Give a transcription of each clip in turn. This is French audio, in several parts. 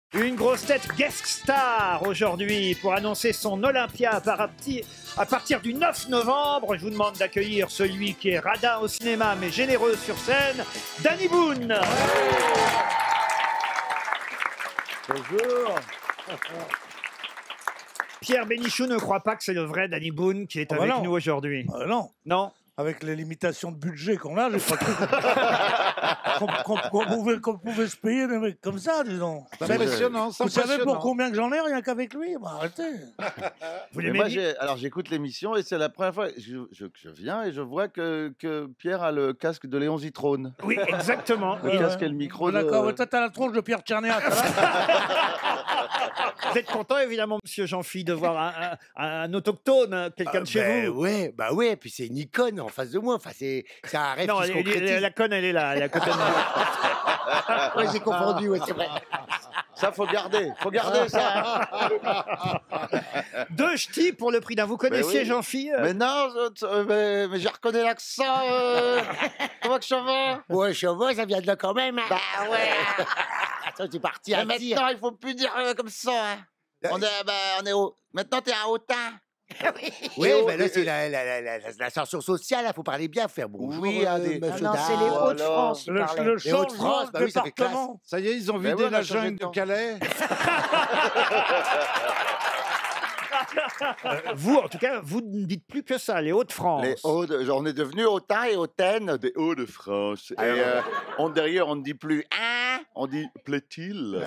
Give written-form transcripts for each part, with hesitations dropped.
Une grosse tête guest star aujourd'hui pour annoncer son Olympia à partir du 9 novembre. Je vous demande d'accueillir celui qui est radin au cinéma mais généreux sur scène, Danny Boone. Bonjour. Pierre Bénichou ne croit pas que c'est le vrai Danny Boone qui est avec nous aujourd'hui. Non. Non. Avec les limitations de budget qu'on a, j'ai pas cru qu'on pouvait se payer des mecs comme ça, disons. C'est impressionnant, c'est Vous savez impressionnant. pour combien que j'en ai, rien qu'avec lui? Bah, arrêtez. Vous Mais l'aimez moi, bien alors j'écoute l'émission et c'est la première fois que je viens et je vois que Pierre a le casque de Léon Zitrone. Oui, exactement. Le casque et le micro. D'accord, ouais, toi t'as la tronche de Pierre Tcherniak. Vous êtes content, évidemment, monsieur Jean-Philippe, de voir un autochtone, quelqu'un de chez vous. Ouais, puis c'est une icône en face de moi. Enfin, c'est un rêve Non, qui se concrétise. la conne, elle est là, elle est à côté de moi. Ouais, j'ai confondu, ouais, c'est vrai. Ça, faut garder ça. Deux ch'tis pour le prix d'un. Vous connaissiez oui. Jean-Philippe Mais non, mais je reconnais l'accent. Comment que ça va? Ouais, chevaux, ça vient de là quand même. Hein. Bah ouais. Attends, tu es parti à Mais dire. maintenant, il faut plus dire comme ça. Hein. On est au. Maintenant, t'es un hautain. Oui, ben là, c'est l'ascension sociale, il faut parler bien, faire bonjour, Oui, monsieur Non, Dard. c'est les Hauts-de-France. Le Les changement Hauts-de-France, de bah oui, ça fait classe. département. Ça y est, ils ont vidé ouais, la on a changé jungle de de temps. Calais. Vous, en tout cas, vous ne dites plus que ça, les Hauts-de-France. Les on est devenu hautain et hautaine des Hauts-de-France. Et derrière, on ne dit plus hein, on dit plaît-il.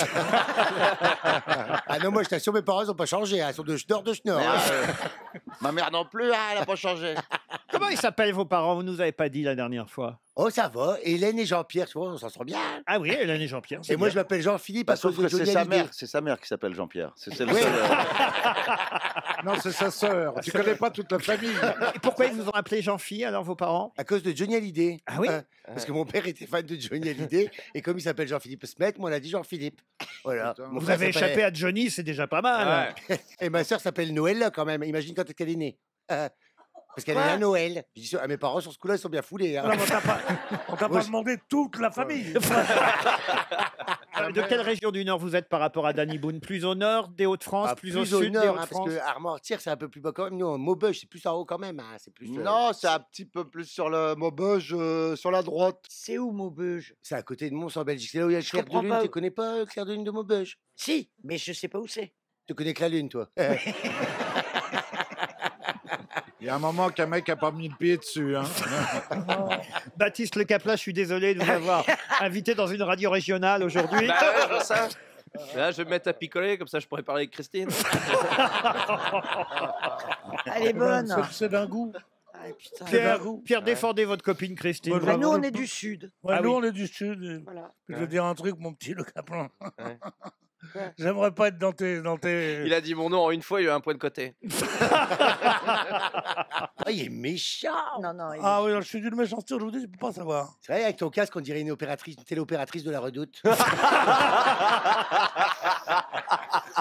Ah non, moi, je t'assure, mes parents n'ont pas changé, hein, ils sont de schnorr. Ma mère non plus, hein, elle n'a pas changé. Comment ils s'appellent vos parents? Vous nous avez pas dit la dernière fois. Oh, ça va, Hélène et Jean-Pierre, tu vois, on s'en sort bien. Ah oui, Hélène et Jean-Pierre. Et moi, je m'appelle Jean-Philippe à Sauf cause de que c'est Johnny sa Hallyday. mère, c'est sa mère qui s'appelle Jean-Pierre. C'est le Oui. seul. Non, c'est sa sœur. Tu connais pas toute la famille. Et pourquoi ils vous ont appelé Jean-Philippe, alors, vos parents? À cause de Johnny Hallyday. Ah oui? Parce que mon père était fan de Johnny Hallyday, et comme il s'appelle Jean-Philippe Smet, moi, on a dit Jean-Philippe. Voilà. Mon Vous frère avez s'appelle- échappé à Johnny, c'est déjà pas mal. Et ma sœur s'appelle Noël, quand même. Imagine quand elle est née. Parce qu'elle est à Noël. Je dis, mes parents, sur ce coup-là, ils sont bien foulés. Hein. Non, mais on t'a pas demandé toute la famille. De quelle région du Nord vous êtes par rapport à Danny Boone? Plus au nord des Hauts-de-France, Ah, plus au sud des nord, hein, Hauts-de-France? parce que Armentières, c'est un peu plus bas quand même. Nous, Maubeuge, c'est plus en haut quand même. Hein. C'est plus. Non, c'est un petit peu plus sur le Maubeuge, sur la droite. C'est où Maubeuge? C'est à côté de Mons en Belgique. C'est là où il y a le clair de comprends lune. pas. Tu connais pas le clair de lune de Maubeuge? Si, mais je sais pas où c'est. Tu connais que la lune, toi. Il y a un moment qu'un mec a pas mis le pied dessus. Hein. Baptiste Le Capla, je suis désolé de vous avoir invité dans une radio régionale aujourd'hui. Bah ouais, je vois ça. Là, je vais me mettre à picoler, comme ça je pourrais parler avec Christine. Elle est bonne. C'est d'un goût. Ah, putain. Pierre, défendez votre copine Christine. Moi, Bah, nous, on est du Sud. Ouais, Ah nous, oui. on est du Sud. Et Voilà. Je vais dire un truc, mon petit Le Caplin. Ouais. J'aimerais pas être dans tes... Il a dit mon nom en une fois, il a eu un point de côté. Ah, il est méchant. Non, non. Ah oui, je suis d'une méchanceté aujourd'hui, je peux pas savoir. C'est vrai, avec ton casque, on dirait une téléopératrice de la Redoute.